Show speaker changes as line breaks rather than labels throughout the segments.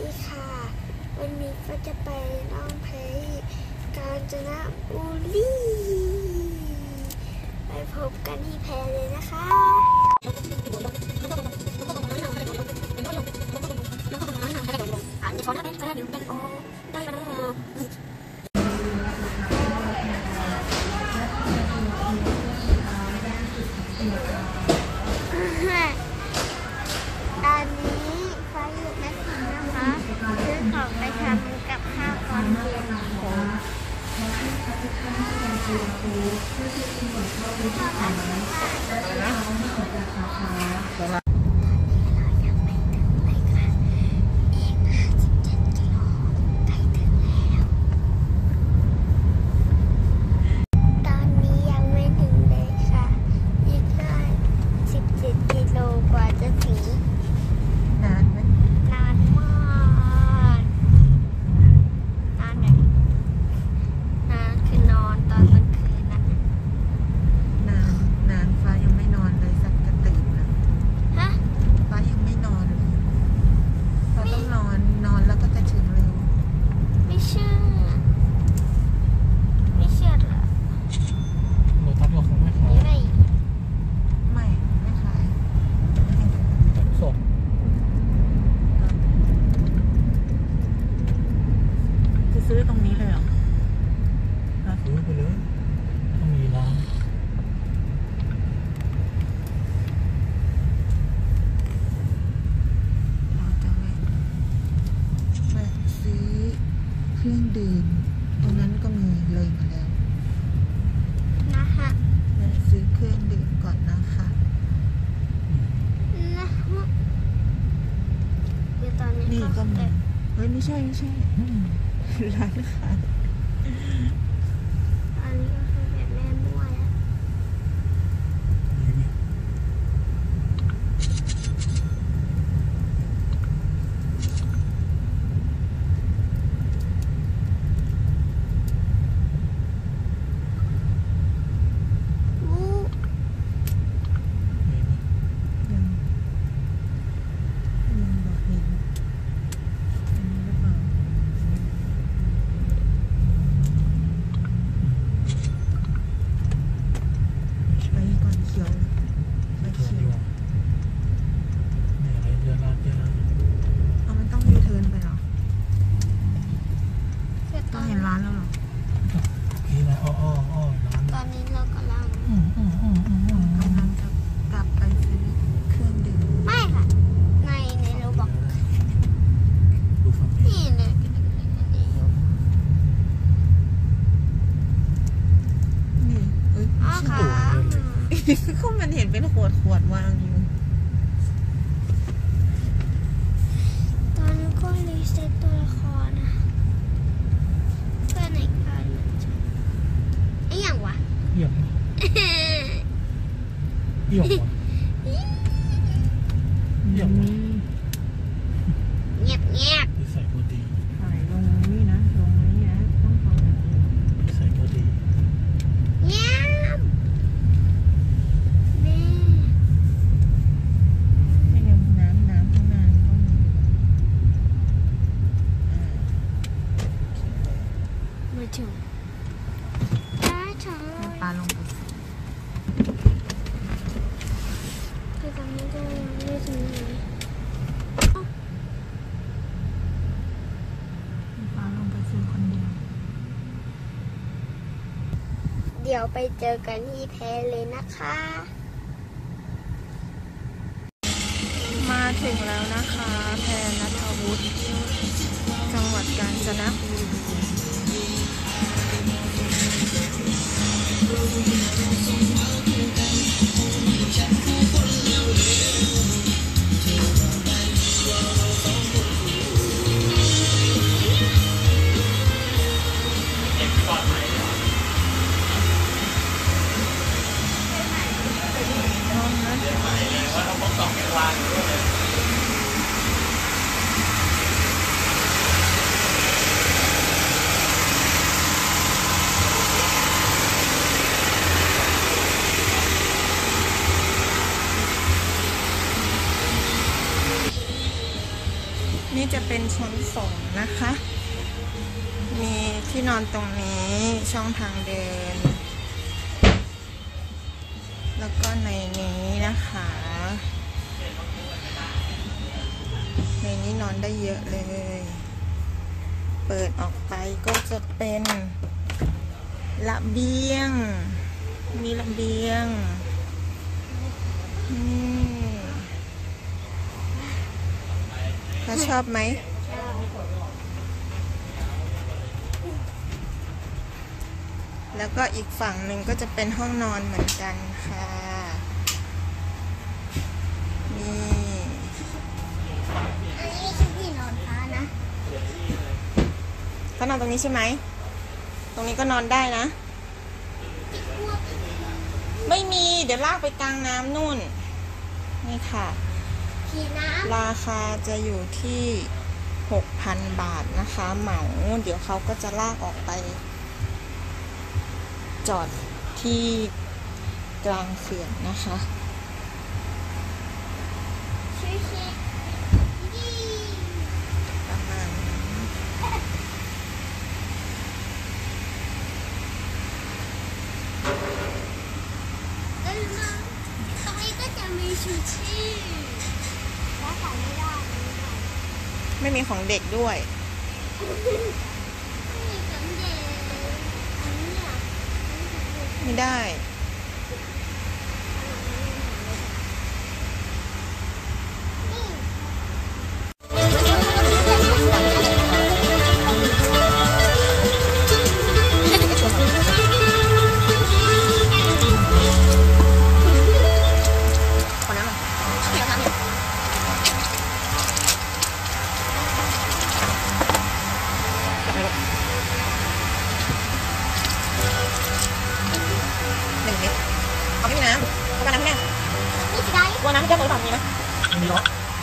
ดีค่ะวันนี้ก็จะไปล่องแพกาญจนบุรีไปพบกันที่แพเลยนะคะอันนี้ฟ้าอยู่แม่พิมพ์นะคะซื้อของไปทำกับข้าวตอนเย็นตอนนี้ยังไม่ถึงเลยค่ะอีกแค่17 กิโลกว่าจะถึงนานไหมนานมากนานแบบนานคือนอนตอนกลางคืนนะ
นานฟ้ายังไม่นอนเลยสักกระตื่นนะ
ฮะ
ฟ้ายังไม่นอนเลยเราต้องนอนแล้วก็จะถึงเร็ว
ไม่เชื่อเหรอ
โลตัสเราคงไม่ขาย
ไม่ขาย
สด
จะซื้อตรงนี้เลยเหรอ
ซื้อไปเลยต้องมีร้าน
เราจะแวะซื้อเครื่องดื่มตรงนั้นก็มีเลยมาแล้ว
นะฮะ
แวะซื้อเครื่องดื่มก่อนนะคะ
เดี๋ยวตอนนี้
นี่ก็มีเฮ้ยไม่ใช่ร้านค่ะ
อันนี้ก็คือแบบแม่มั่วแล้ว
ยังบอกเห็นอันนี้หรือเปล่าไปก่อนเขียวไป
เทิร์น
เขี
ดี
ยว
กว่าเนี่ยอะไรเยอะร้านเยอะ
เอามันต้องยูเทิร์นไปเหรอ
คือต
ต้
อ
อง
น
เห็นร้านแล้วเหรอ
นี่นะอ้อร้าน
ตอนนี้เรากำลัง
กำลังจะกลับไปซื้อเครื่องดื่ม
ไม่ค่ะในโรบอก
ดูฝั่งนี้
นี่เลย
นี่เอ้ย
อ๋อค่ะ
ก็มันเห็นเป็นขวดวางอยู่
ตอนนี้ก็รีเซ็ตตัวละครนะเพื่อนในการไอ้อย่างวะ
เยี่ยมเยี่ยมว่ะเยี่ยมว่ะ
เงียบ
นิสัยพอดี
ถ่ายลงนี่นะลงนี้นะต้องทำแบบนี้
นิสัยพอดี
เงียบแม่
ไม่เร็วน้ำข้างหน้าต้องมี
มาถึง
ปลาลงไป
คือตอนนี้ก็ยังไม่ถึงไหน
ปลาลงไปซื้อคนเดียว
เดี๋ยวไปเจอกันที่แพเลยนะคะ
มาถึงแล้วนะคะแพณัฐวุฒิจังหวัดกาญจนบุรีนี่จะเป็นชั้น2นะคะ มีที่นอนตรงนี้ช่องทางเดิน แล้วก็ในนี้นะคะ ในนี้นอนได้เยอะเลย เปิดออกไปก็จะเป็นระเบียง มีระเบียงเขาชอบไหม แล้วก็อีกฝั่งหนึ่งก็จะเป็นห้องนอนเหมือนกันค่ะ นี่
อันนี้คือที่นอนฟ้านะ
เขานอนตรงนี้ใช่ไหม ตรงนี้ก็นอนได้นะ ไม่มี เดี๋ยวลากไปกลางน้ำนู่น นี่ค่ะ
ขี่น้
ราคาจะอยู่ที่ 6,000 บาทนะคะ เหมา เดี๋ยวเขาก็จะลากออกไป จอดที่กลางเขื่อนนะคะ
ำชิชิยี่
ประมาณนี้
แล้วนะตรงนี้ก็จะมีชูชีแล้วใส่ไม่ได้
ไม่มีของเด็กด้วย
ไม่มีสังเกตอันนี้อ่ะ
ไม่ได้ 1 เม็ดเอาไม่มีน้ำเอาน้ำแห้ง
นี่จะได้
กลัวน้ำไม่เจอหรือเปล่ามีไหม
มีเนาะ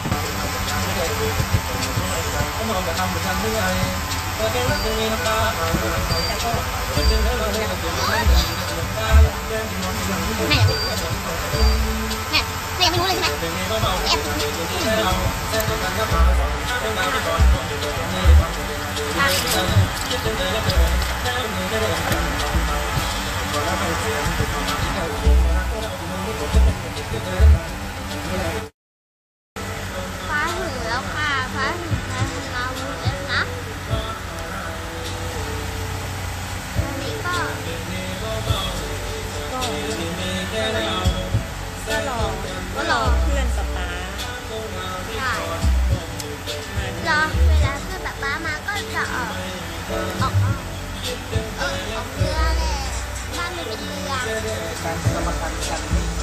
ก็นอนกับทำเหมือนกันด้วยก็เป็นเรื่องมีน้ำตาแต่ก็เป็นเรื่องเราเล่นกันอยู่ไม่ได้แก้ที่นอนอย่างนี้
แม่ยังไม่รู้เลยใช่ไหม
เป็นไงก็เบาแอบที่เราแจ้งกันก็มาเป็นงานที่ก่อนนี่ความคิดถึงเลยก็เลยแจ้งมือได้เลยก่อนแล้วไปเสียงติดต่อมาที่เราโค้งนะก็ได้ที่นี่ผมก็เป็นติดเลย
ฟ้าถึงแล้วค่ะฟ้าถึงแล้วเราเองนะตรงนี้ก็
ก็รอเพื่อนสตาร์
ใช่รอเวลาเพื่อนป๊ามาก็จะออกเรือแหละบ้านมันเป็นเรือ
การสมการกัน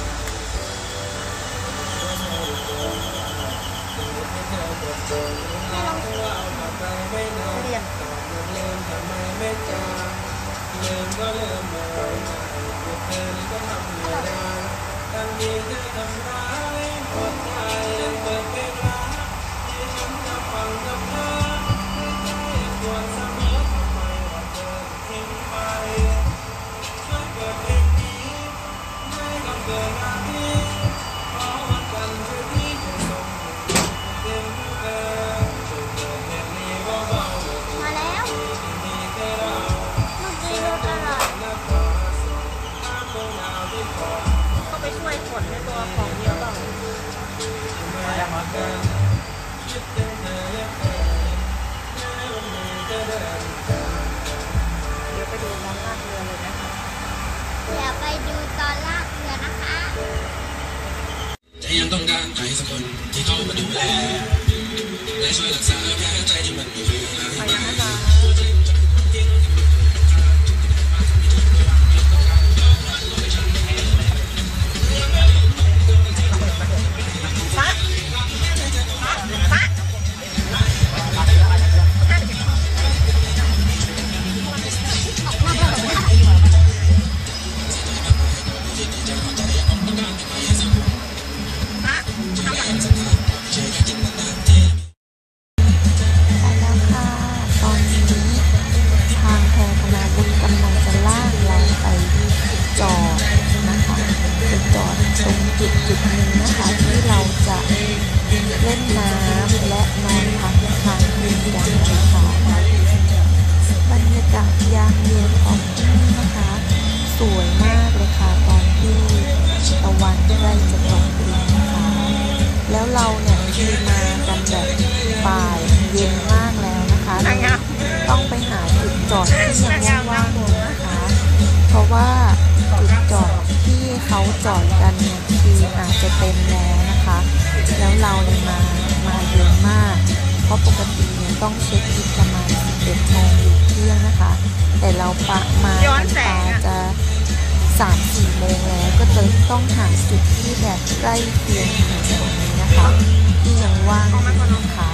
เรียน
มาแล้วลูกดีรถอร่อย
ก็ไปช่วยขนในตัวของเยอะเปล่าเดี๋ยวไปดูน้องลากเรือเลยนะคะ
เดี๋ยวไปดูตอนลากเรือนะคะ
ใจยังต้องการใครสักคนที่เข้ามาดูแลและช่วยรักษาแผลใจที่มันมีเรื่อง
ขอยังนะจ๊ะฟ้าฟ้าไปแล้วค่ะดที่ยังว่างๆอยู่นะคะ เพราะว่าจุดจอดที่เขาจอดกันเนี่ยคืออาจจะเต็มแล้วนะคะ แล้วเราเลยมาเยอะมาก เพราะปกติเนี่ยต้องเช็คอินประมาณ11 โมงหรือเที่ยงนะคะ แต่เรามาจะ3-4 โมงแล้วก็จะต้องหาจุดที่แบบใกล้เคียงถึงตรงนี้นะคะที่ยังว่างอยู่นะคะ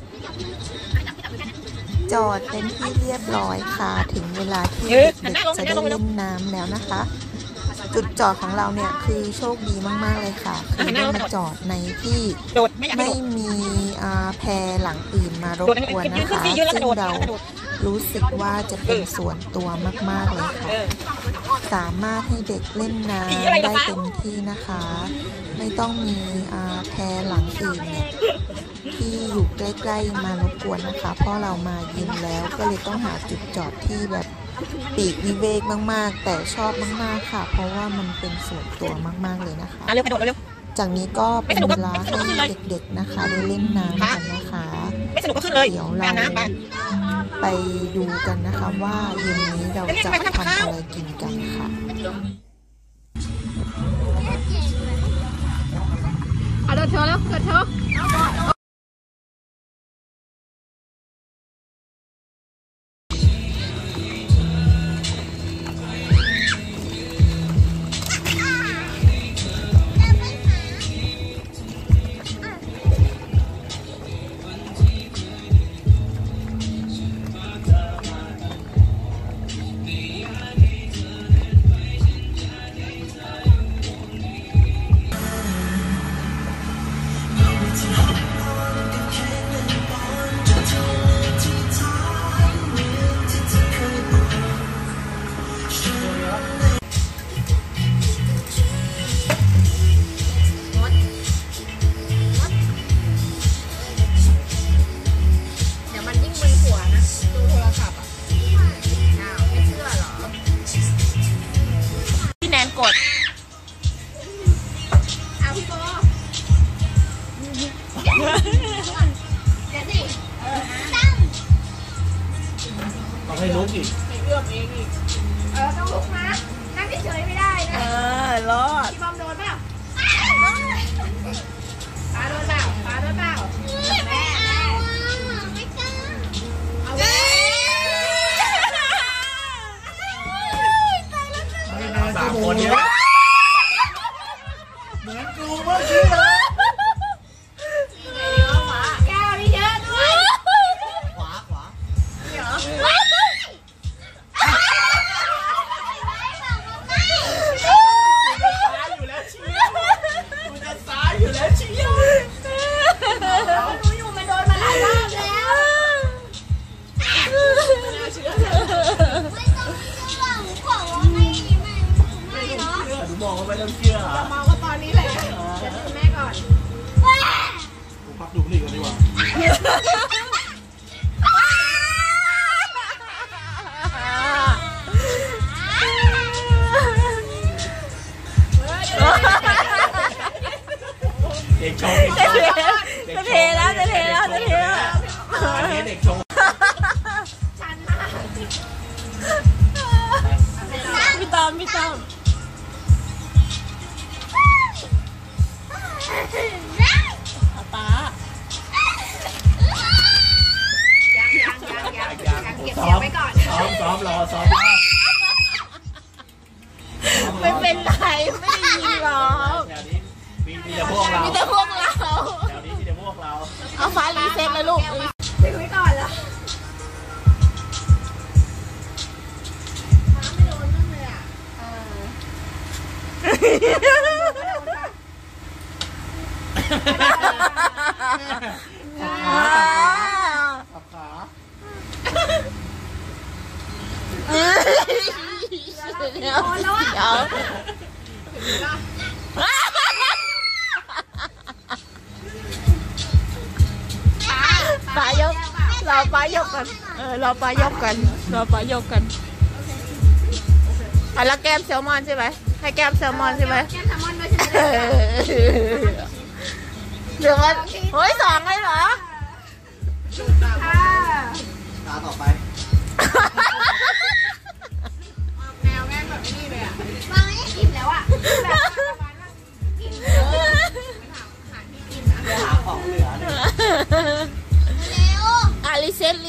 จอดเป็นที่เรียบร้อยค่ะถึงเวลาที่เด็กๆจะได้เล่นน้ำแล้วนะคะ จุดจอดของเราเนี่ยคือโชคดีมากๆเลยค่ะคือได้มาจอดในที่ไม่มีแพหลังอื่นมารบกวนนะคะซึ่งเรารู้สึกว่าจะเป็นส่วนตัวมากๆเลยค่ะสามารถให้เด็กเล่นน้ำได้เต็มที่นะคะ ไม่ต้องมีแพหลังอื่นเนี่ยที่อยู่ใกล้ๆมารบกวนนะคะเพราะเรามาเย็นแล้วก็เลยต้องหาจุดจอดที่แบบปีกวิเวกมากๆแต่ชอบมากๆค่ะเพราะว่ามันเป็นส่วนตัวมากๆเลยนะคะจากนี้ก็เป็นเวลาให้เด็กๆนะคะได้เล่นน้ำกันนะคะเดี๋ยวเราไปดูกันนะคะว่าเย็นนี้เราจะทำอะไรกินกันค่ะ
เอาเดินเธอแล้วเดินเธอ
กด
เอาพี่โบเดี๋ยวสิ
ต้องให้ลุกอีก
เอื้อมเองอีกต้องลุกนะนั่งเฉยไม่ได้นะ
รอด
พี่บอมโดนเปล่าปาโดนเปล่าปาโดนเปล่าแม่ไม่กล้าเอาไว้
3 คนเนี้ยเหมือนกูเมื่อกี้เลย
แก้วนี่เยอะด้วย
ขวา
เหรอ
กูจะซ้ายอยู่แล้วเชียว
หนูอยู่มันโดนมาหลายรอบแล้วไม่น่าเชื่อไม่ต้องเชื่อหนูขอว่าไม่เนาะ
หนูบอกว่าไม่ต้องเชื่อ
จะมองว่าตอนนี้แหละจะดูแม่ก่อน
กูพักดูนี่ก่อนดีกว่าเด็กชง
จะเทแล้วเด็ก
ชง
พี่ตอมป้า
ยังเก็บไว้ก่อน
ซ้อมรอ
ไม่เป็นไรไม่ได้ยินหรอก
แถวนี้มีแต่พวกเราแถวนี้มีแต่พวกเรา
เอาไฟรีเซ็ตเลยลูก
เก็บไว้ก่อนแล้วไม่โดนนั่นเลยอ่ะ
ขา
เดี๋ยวป้ายกเราป้ายกกันเราป้ายกกันแล้วแก้มแซลมอนใช่ไหมให้แก้มแซลมอนใช่ไหม
แก้มแซลมอนด้วยใช่ไหม
เหลือเฮ้ย2เลยเหรอ
ตาต่อไป
รีเซ็ต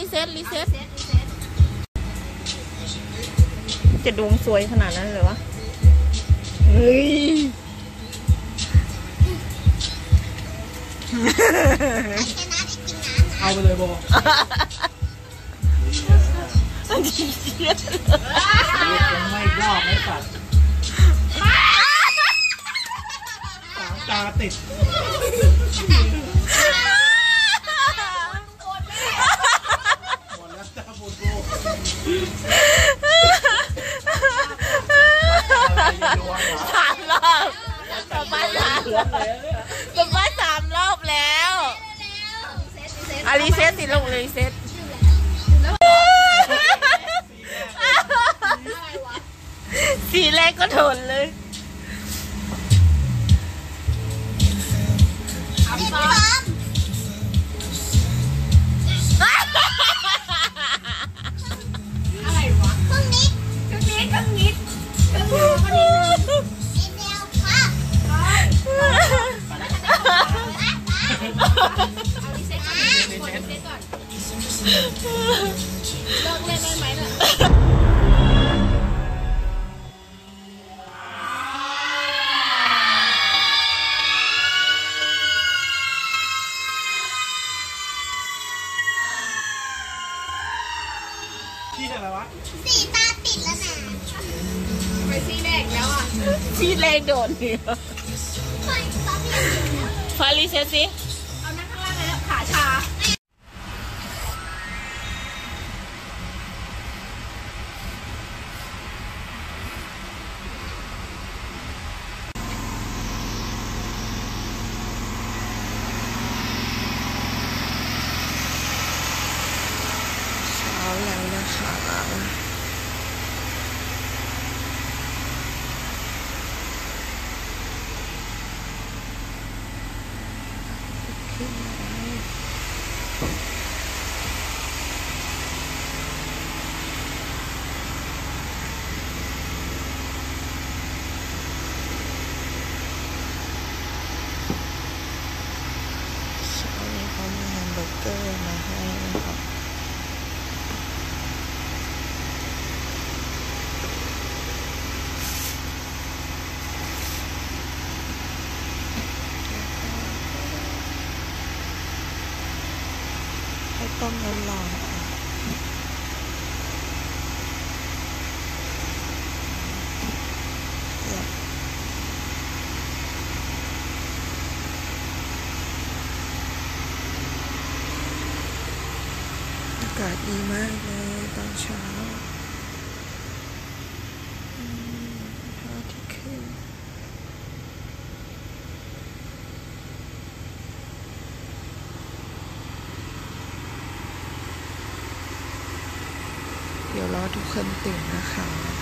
จะดวงสวยขนาดนั้นเลยวะเฮ้ย
เอาไปเลยโบไม่รอบไม่ตัดตาติดหมดแล้วตาบูดู
3 รอบต่อไป3 รอบแล้วรีเซ็ตสิลูกรีเซ็ตสีแรกก็ทนเลย
อะไรวะเครื่องนิดเดียวพอดีเดียวครับเอารีเซ็ตก่อนเลิกเล่นได้ไหมล่ะ
ที่อะไรวะ
4 ตาติดแล้วนะ
ไปซีแรกแล้วอ่ะ
สีแรกโดนเนี่ยพอรีเซ็ตสิ
เอานั่งข้างล่างเลยแล้วขาชา
เช้าแล้วนะคะเช้านี้เขามีแฮมเบอร์เกอร์มาให้นะครับให้ต้มร้อนๆค่ะอากาศดีมากเลยตอนเช้าพระอาทิตย์ขึ้นเดี๋ยวรอทุกคนตื่นนะคะ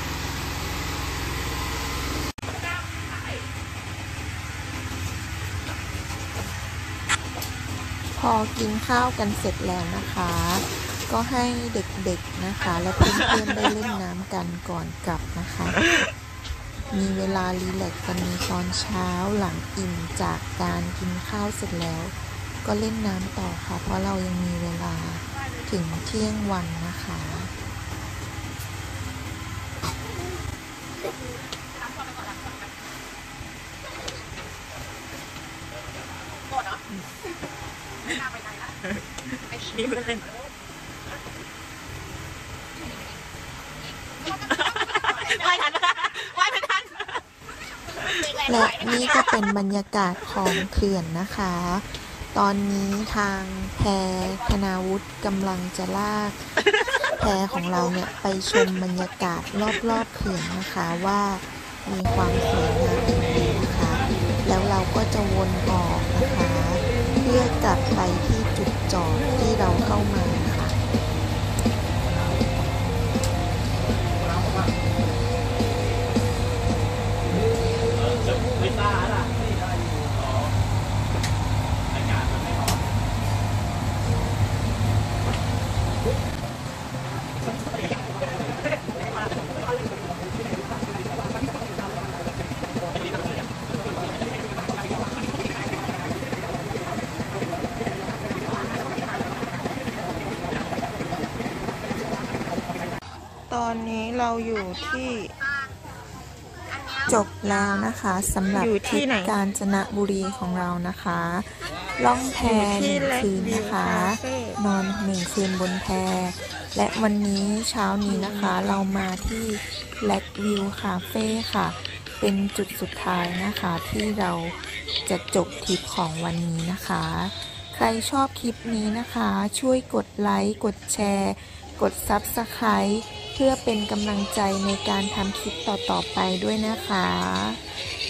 พอกินข้าวกันเสร็จแล้วนะคะ ก็ให้เด็กๆนะคะ และเพื่อนๆได้เล่นน้ำกันก่อนกลับนะคะ มีเวลารีแลกซ์กันในตอนเช้าหลังอิ่มจากการกินข้าวเสร็จแล้ว ก็เล่นน้ำต่อค่ะ เพราะเรายังมีเวลาถึงเที่ยงวันนะคะ นี่ก็เล่นว่ายทันนะคะว่ายไม่ทันและนี่ก็เป็นบรรยากาศของเขื่อนนะคะ ตอนนี้ทางแพคณาวุฒิกำลังจะลากแพของเราเนี่ยไปชมบรรยากาศรอบๆเขื่อนนะคะว่ามีความสวยงามอย่างไรนะคะ แล้วเราก็จะวนออกนะคะ เพื่อกลับไปที่จุดจอดที่เราเข้ามาค่ะ
ไม่ตาล่ะนี่ได้อยู่อ๋ออากาศมันไม่ร้อน
ตอนนี้เราอยู่ที่จบแล้วนะคะสำหรับทริปกาญจนบุรีของเรานะคะล่องแพ1 คืนนะคะ นอน1 คืนบนแพและวันนี้เช้านี้นะคะเรามาที่แลกวิวคาเฟ่ค่ะเป็นจุดสุดท้ายนะคะที่เราจะจบทริปของวันนี้นะคะใครชอบคลิปนี้นะคะช่วยกดไลค์กดแชร์กด Subscribe เพื่อเป็นกำลังใจในการทำคลิปต่อๆไปด้วยนะคะ